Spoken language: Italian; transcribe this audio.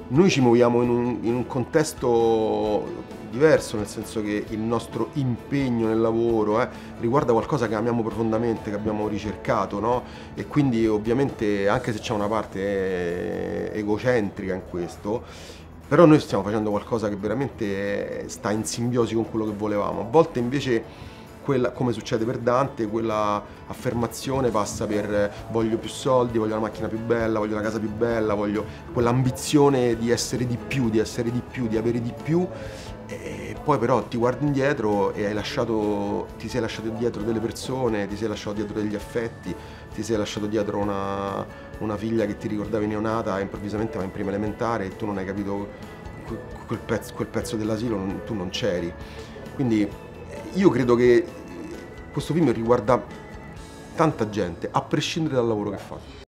Noi ci muoviamo in un contesto diverso, nel senso che il nostro impegno nel lavoro riguarda qualcosa che amiamo profondamente, che abbiamo ricercato, no? E quindi ovviamente, anche se c'è una parte egocentrica in questo, però noi stiamo facendo qualcosa che veramente sta in simbiosi con quello che volevamo. A volte invece come succede per Dante, quella affermazione passa per voglio più soldi, voglio la macchina più bella, voglio la casa più bella, voglio quell'ambizione di essere di più, di essere di più, di avere di più, e poi però ti guardi indietro e ti sei lasciato dietro delle persone, ti sei lasciato dietro degli affetti, ti sei lasciato dietro una figlia che ti ricordavi neonata e improvvisamente va in prima elementare e tu non hai capito quel pezzo dell'asilo, tu non c'eri. Quindi io credo che questo film riguarda tanta gente, a prescindere dal lavoro che fa.